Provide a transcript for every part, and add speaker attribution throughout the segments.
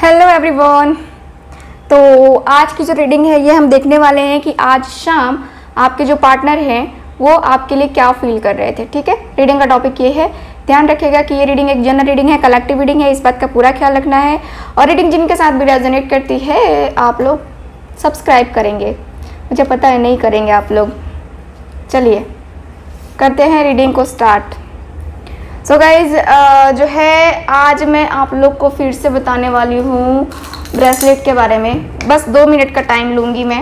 Speaker 1: Hello everyone. तो आज की जो रीडिंग है ये हम देखने वाले हैं कि आज शाम आपके जो पार्टनर हैं वो आपके लिए क्या फील कर रहे थे। ठीक है, रीडिंग का टॉपिक ये है। ध्यान रखिएगा कि ये रीडिंग एक जनरल रीडिंग है, कलेक्टिव रीडिंग है, इस बात का पूरा ख्याल रखना है। और रीडिंग जिनके साथ भी रेजोनेट करती है आप लोग सब्सक्राइब करेंगे, मुझे पता है नहीं करेंगे आप लोग। चलिए करते हैं रीडिंग को स्टार्ट। सो गाइज जो है आज मैं आप लोग को फिर से बताने वाली हूँ ब्रेसलेट के बारे में। बस 2 मिनट का टाइम लूँगी मैं,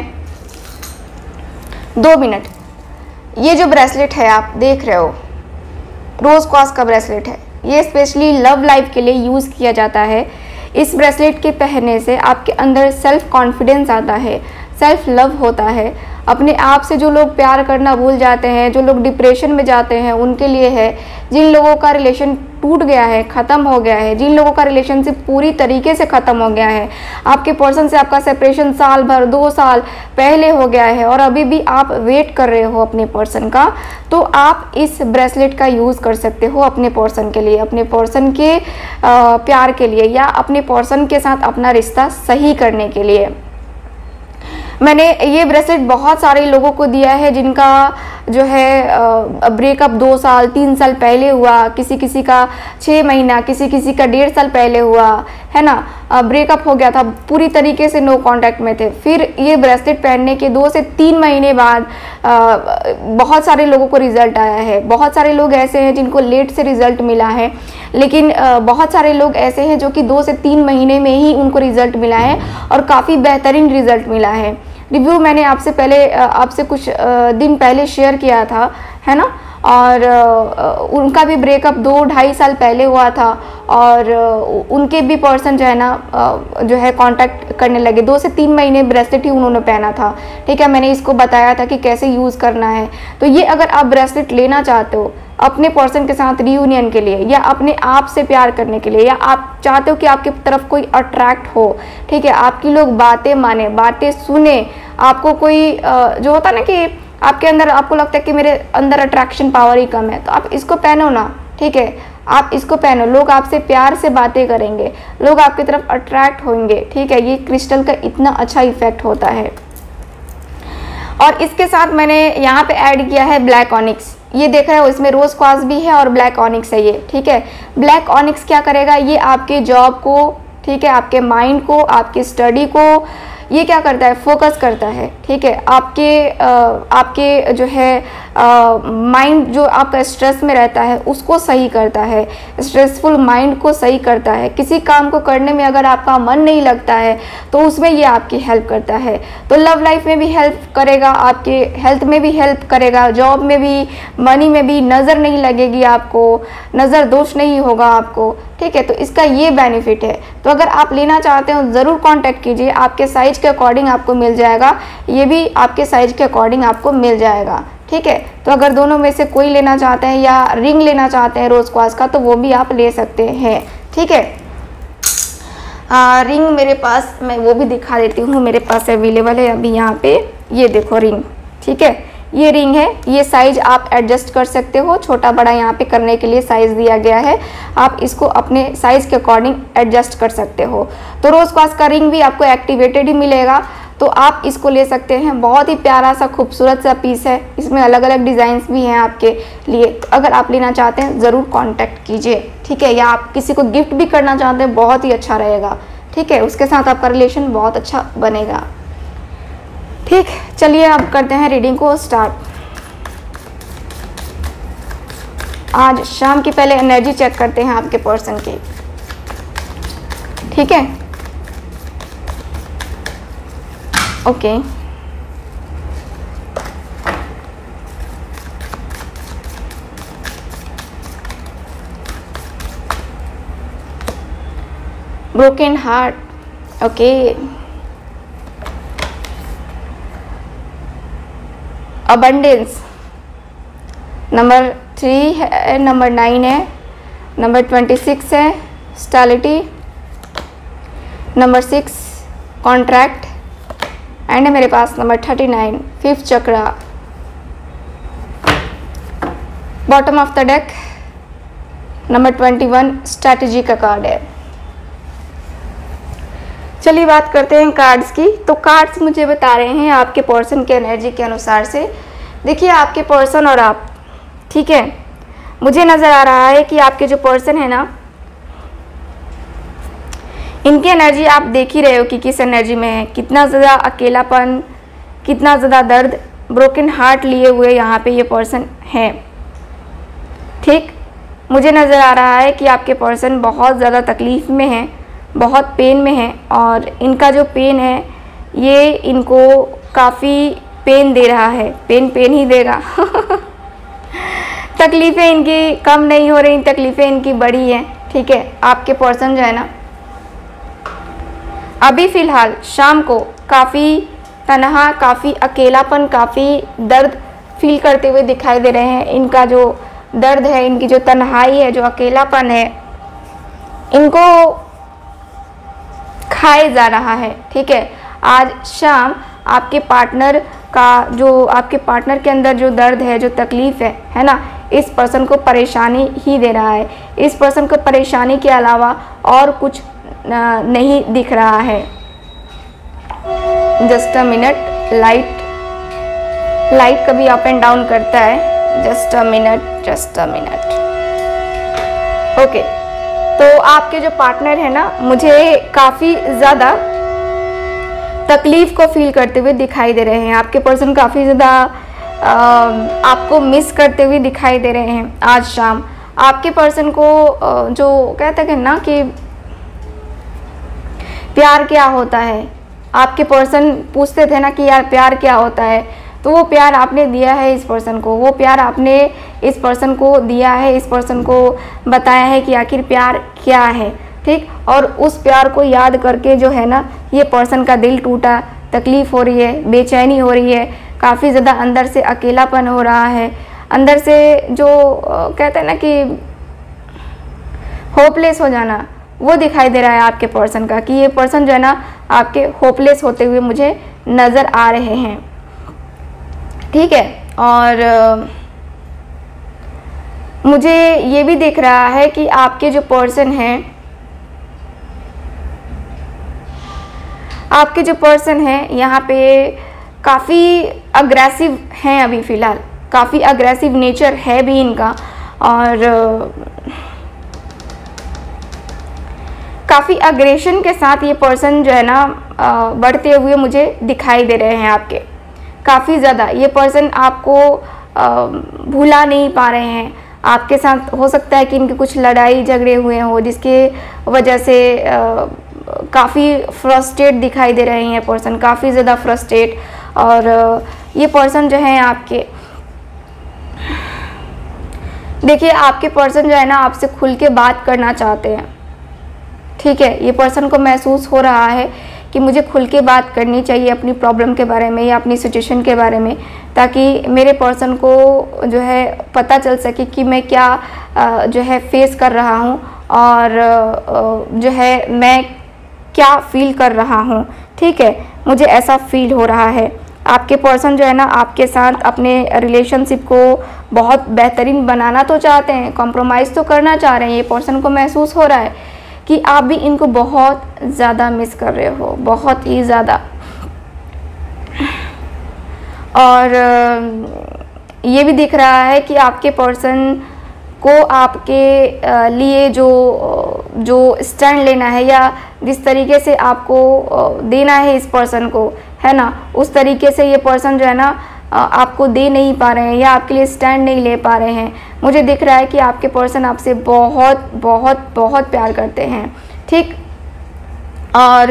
Speaker 1: 2 मिनट। ये जो ब्रेसलेट है आप देख रहे हो, रोज़ क्वार्ट्ज का ब्रेसलेट है। ये स्पेशली लव लाइफ के लिए यूज़ किया जाता है। इस ब्रेसलेट के पहनने से आपके अंदर सेल्फ कॉन्फिडेंस आता है, सेल्फ लव होता है। अपने आप से जो लोग प्यार करना भूल जाते हैं, जो लोग डिप्रेशन में जाते हैं, उनके लिए है। जिन लोगों का रिलेशन टूट गया है, ख़त्म हो गया है, जिन लोगों का रिलेशनशिप पूरी तरीके से ख़त्म हो गया है, आपके पर्सन से आपका सेपरेशन साल भर 2 साल पहले हो गया है और अभी भी आप वेट कर रहे हो अपने पर्सन का, तो आप इस ब्रेसलेट का यूज़ कर सकते हो अपने पर्सन के लिए, अपने पर्सन के प्यार के लिए, या अपने पर्सन के साथ अपना रिश्ता सही करने के लिए। मैंने ये ब्रेसलेट बहुत सारे लोगों को दिया है जिनका जो है ब्रेकअप 2 साल 3 साल पहले हुआ, किसी किसी का 6 महीना, किसी किसी का 1.5 साल पहले हुआ है ना। ब्रेकअप हो गया था, पूरी तरीके से नो कांटेक्ट में थे। फिर ये ब्रेसलेट पहनने के 2 से 3 महीने बाद बहुत सारे लोगों को रिजल्ट आया है। बहुत सारे लोग ऐसे हैं जिनको लेट से रिजल्ट मिला है, लेकिन बहुत सारे लोग ऐसे हैं जो कि 2 से 3 महीने में ही उनको रिजल्ट मिला है और काफ़ी बेहतरीन रिजल्ट मिला है। रिव्यू मैंने आपसे कुछ दिन पहले शेयर किया था, है ना। और उनका भी ब्रेकअप 2-2.5 साल पहले हुआ था और उनके भी पर्सन जो है ना जो है कांटेक्ट करने लगे। 2 से 3 महीने ब्रेसलेट ही उन्होंने पहना था। ठीक है, मैंने इसको बताया था कि कैसे यूज़ करना है। तो ये अगर आप ब्रेसलेट लेना चाहते हो अपने पर्सन के साथ रियूनियन के लिए, या अपने आप से प्यार करने के लिए, या आप चाहते हो कि आपकी तरफ कोई अट्रैक्ट हो, ठीक है, आपकी लोग बातें माने, बातें सुने, आपको कोई जो होता है ना कि आपके अंदर आपको लगता है कि मेरे अंदर अट्रैक्शन पावर ही कम है, तो आप इसको पहनो ना। ठीक है, आप इसको पहनो, लोग आपसे प्यार से बातें करेंगे, लोग आपकी तरफ अट्रैक्ट होंगे। ठीक है, ये क्रिस्टल का इतना अच्छा इफेक्ट होता है। और इसके साथ मैंने यहाँ पे ऐड किया है ब्लैक ऑनिक्स। ये देख रहे हो, इसमें रोज क्वार्ट्ज भी है और ब्लैक ऑनिक्स है ये। ठीक है, ब्लैक ऑनिक्स क्या करेगा, ये आपके जॉब को, ठीक है, आपके माइंड को, आपकी स्टडी को ये क्या करता है, फोकस करता है। ठीक है, आपके जो है माइंड जो आपका स्ट्रेस में रहता है उसको सही करता है, स्ट्रेसफुल माइंड को सही करता है। किसी काम को करने में अगर आपका मन नहीं लगता है तो उसमें ये आपकी हेल्प करता है। तो लव लाइफ में भी हेल्प करेगा, आपके हेल्थ में भी हेल्प करेगा, जॉब में भी, मनी में भी, नज़र नहीं लगेगी आपको, नज़र दोष नहीं होगा आपको। ठीक है, तो इसका ये बेनिफिट है। तो अगर आप लेना चाहते हो ज़रूर कांटेक्ट कीजिए, आपके साइज के अकॉर्डिंग आपको मिल जाएगा, ये भी आपके साइज के अकॉर्डिंग आपको मिल जाएगा। ठीक है, तो अगर दोनों में से कोई लेना चाहते हैं या रिंग लेना चाहते हैं रोज क्वार्ट्ज का, तो वो भी आप ले सकते हैं। ठीक है, रिंग मेरे पास, मैं वो भी दिखा देती हूँ, मेरे पास अवेलेबल है अभी यहाँ पे। ये देखो रिंग, ठीक है, ये रिंग है। ये साइज आप एडजस्ट कर सकते हो, छोटा बड़ा यहाँ पे करने के लिए साइज दिया गया है, आप इसको अपने साइज के अकॉर्डिंग एडजस्ट कर सकते हो। तो रोज क्वार्ट्ज का रिंग भी आपको एक्टिवेटेड ही मिलेगा, तो आप इसको ले सकते हैं। बहुत ही प्यारा सा खूबसूरत सा पीस है, इसमें अलग अलग डिज़ाइंस भी हैं आपके लिए। तो अगर आप लेना चाहते हैं ज़रूर कांटेक्ट कीजिए। ठीक है, या आप किसी को गिफ्ट भी करना चाहते हैं, बहुत ही अच्छा रहेगा। ठीक है, उसके साथ आपका रिलेशन बहुत अच्छा बनेगा। ठीक, चलिए अब करते हैं रीडिंग को स्टार्ट। आज शाम की पहले एनर्जी चेक करते हैं आपके पर्सन की। ठीक है, okay. Broken heart, okay. Abundance, number 3 है, नंबर 9 है, नंबर 26 है, स्टेबिलिटी, नंबर 6 कॉन्ट्रैक्ट, एंड है मेरे पास number 39 5th chakra. Bottom of the deck number 21 strategy का कार्ड है। चलिए बात करते हैं कार्ड्स की। तो कार्ड्स मुझे बता रहे हैं आपके पर्सन के एनर्जी के अनुसार से। देखिए आपके पर्सन और आप, ठीक है, मुझे नज़र आ रहा है कि आपके जो पर्सन है ना, इनकी एनर्जी आप देख ही रहे हो कि किस एनर्जी में है, कितना ज़्यादा अकेलापन, कितना ज़्यादा दर्द, ब्रोकन हार्ट लिए हुए यहाँ पे ये पर्सन है। ठीक, मुझे नज़र आ रहा है कि आपके पर्सन बहुत ज़्यादा तकलीफ़ में है, बहुत पेन में है, और इनका जो पेन है ये इनको काफ़ी पेन दे रहा है, पेन ही देगा तकलीफ़ें इनकी कम नहीं हो रही, तकलीफ़ें इनकी बढ़ी हैं। ठीक है, आपके पर्सन जो है ना अभी फ़िलहाल शाम को काफ़ी तन्हा, काफ़ी अकेलापन, काफ़ी दर्द फील करते हुए दिखाई दे रहे हैं। इनका जो दर्द है, इनकी जो तन्हाई है, जो अकेलापन है, इनको खाए जा रहा है। ठीक है, आज शाम आपके पार्टनर का जो, आपके पार्टनर के अंदर जो दर्द है, जो तकलीफ़ है ना, इस पर्सन को परेशानी ही दे रहा है। इस पर्सन को परेशानी के अलावा और कुछ नहीं दिख रहा है। जस्ट अ मिनट, लाइट कभी अप एंड डाउन करता है। Just a minute. ओके, तो आपके जो पार्टनर है ना, मुझे काफ़ी ज़्यादा तकलीफ़ को फील करते हुए दिखाई दे रहे हैं। आपके पर्सन काफ़ी ज़्यादा आपको मिस करते हुए दिखाई दे रहे हैं। आज शाम आपके पर्सन को जो कहते हैं ना कि प्यार क्या होता है, आपके पर्सन पूछते थे ना कि यार प्यार क्या होता है, तो वो प्यार आपने दिया है इस पर्सन को, वो प्यार आपने इस पर्सन को दिया है, इस पर्सन को बताया है कि आखिर प्यार क्या है। ठीक, और उस प्यार को याद करके जो है ना, ये पर्सन का दिल टूटा, तकलीफ़ हो रही है, बेचैनी हो रही है, काफ़ी ज़्यादा अंदर से अकेलापन हो रहा है, अंदर से जो कहते हैं ना कि होपलेस हो जाना, वो दिखाई दे रहा है आपके पर्सन का, कि ये पर्सन जो है ना आपके होपलेस होते हुए मुझे नज़र आ रहे हैं। ठीक है, और मुझे ये भी दिख रहा है कि आपके जो पर्सन हैं, आपके जो पर्सन हैं यहाँ पे काफ़ी अग्रेसिव हैं अभी फ़िलहाल, काफ़ी अग्रेसिव नेचर है भी इनका, और काफ़ी अग्रेशन के साथ ये पर्सन जो है ना बढ़ते हुए मुझे दिखाई दे रहे हैं आपके। काफ़ी ज़्यादा ये पर्सन आपको भुला नहीं पा रहे हैं। आपके साथ हो सकता है कि इनके कुछ लड़ाई झगड़े हुए हों, जिसके वजह से काफ़ी फ्रस्ट्रेट दिखाई दे रहे हैं पर्सन, काफ़ी ज़्यादा फ्रस्ट्रेट। और ये पर्सन जो है आपके, देखिए आपके पर्सन जो है ना आपसे खुल के बात करना चाहते हैं। ठीक है, ये पर्सन को महसूस हो रहा है कि मुझे खुल के बात करनी चाहिए अपनी प्रॉब्लम के बारे में या अपनी सिचुएशन के बारे में, ताकि मेरे पर्सन को जो है पता चल सके कि मैं क्या जो है फेस कर रहा हूँ, और जो है मैं क्या फील कर रहा हूँ। ठीक है, मुझे ऐसा फील हो रहा है। आपके पर्सन जो है ना आपके साथ अपने रिलेशनशिप को बहुत बेहतरीन बनाना तो चाहते हैं, कॉम्प्रोमाइज़ तो करना चाह रहे हैं। ये पर्सन को महसूस हो रहा है कि आप भी इनको बहुत ज़्यादा मिस कर रहे हो, बहुत ही ज़्यादा। और ये भी दिख रहा है कि आपके पर्सन को आपके लिए जो स्टैंड लेना है, या जिस तरीके से आपको देना है इस पर्सन को, है ना, उस तरीके से ये पर्सन जो है ना आपको दे नहीं पा रहे हैं या आपके लिए स्टैंड नहीं ले पा रहे हैं। मुझे दिख रहा है कि आपके पर्सन आपसे बहुत बहुत बहुत प्यार करते हैं। ठीक, और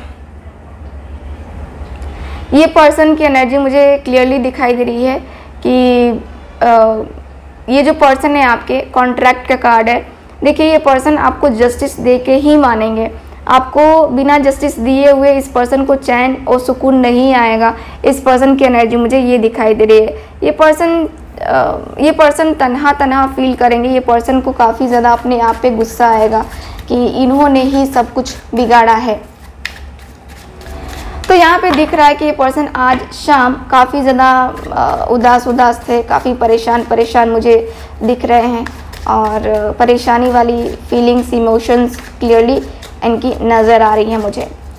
Speaker 1: ये पर्सन की एनर्जी मुझे क्लियरली दिखाई दे रही है कि ये जो पर्सन है आपके, कॉन्ट्रैक्ट का कार्ड है। देखिए ये पर्सन आपको जस्टिस दे के ही मानेंगे। आपको बिना जस्टिस दिए हुए इस पर्सन को चैन और सुकून नहीं आएगा। इस पर्सन की एनर्जी मुझे ये दिखाई दे रही है। ये पर्सन तन्हा फील करेंगे। ये पर्सन को काफ़ी ज़्यादा अपने आप पे गुस्सा आएगा कि इन्होंने ही सब कुछ बिगाड़ा है। तो यहाँ पे दिख रहा है कि ये पर्सन आज शाम काफ़ी ज़्यादा उदास थे, काफ़ी परेशान मुझे दिख रहे हैं, और परेशानी वाली फीलिंग्स, इमोशंस क्लियरली इनकी नज़र आ रही हैं मुझे।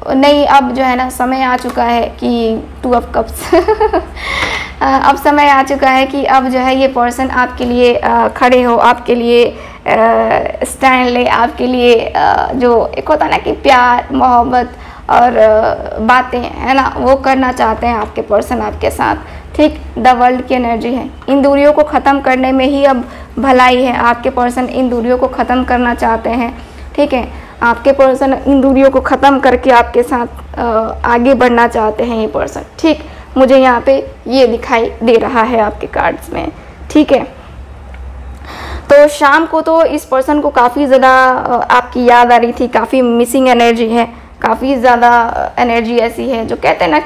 Speaker 1: नहीं, अब जो है ना समय आ चुका है कि 2 ऑफ कप्स अब समय आ चुका है कि अब जो है ये पर्सन आपके लिए खड़े हो, आपके लिए स्टैंड ले, आपके लिए जो एक होता है ना कि प्यार मोहब्बत और बातें है ना वो करना चाहते हैं आपके पर्सन आपके साथ। ठीक, द वर्ल्ड की एनर्जी है। इन दूरियों को ख़त्म करने में ही अब भलाई है। आपके पर्सन इन दूरियों को ख़त्म करना चाहते हैं। ठीक है, आपके पर्सन इन दूरियों को ख़त्म करके आपके साथ आगे बढ़ना चाहते हैं ये पर्सन। ठीक, मुझे यहाँ पे ये दिखाई दे रहा है आपके कार्ड्स में। ठीक है, तो शाम को तो इस पर्सन को काफ़ी ज़्यादा आपकी याद आ रही थी, काफ़ी मिसिंग एनर्जी है, काफ़ी ज़्यादा एनर्जी ऐसी है जो कहते हैं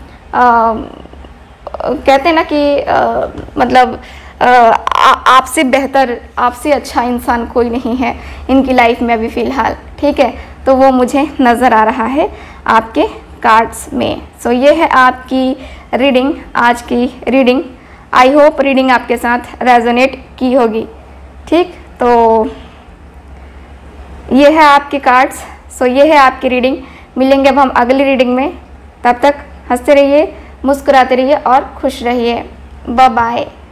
Speaker 1: ना कि मतलब आपसे बेहतर, आपसे अच्छा इंसान कोई नहीं है इनकी लाइफ में अभी फ़िलहाल। ठीक है, तो वो मुझे नज़र आ रहा है आपके कार्ड्स में। सो ये है आपकी रीडिंग, आज की रीडिंग। आई होप रीडिंग आपके साथ रेजोनेट की होगी। ठीक, तो ये है आपके कार्ड्स। सो ये है आपकी रीडिंग। मिलेंगे अब हम अगली रीडिंग में। तब तक हंसते रहिए, मुस्कुराते रहिए और खुश रहिए। Bye bye.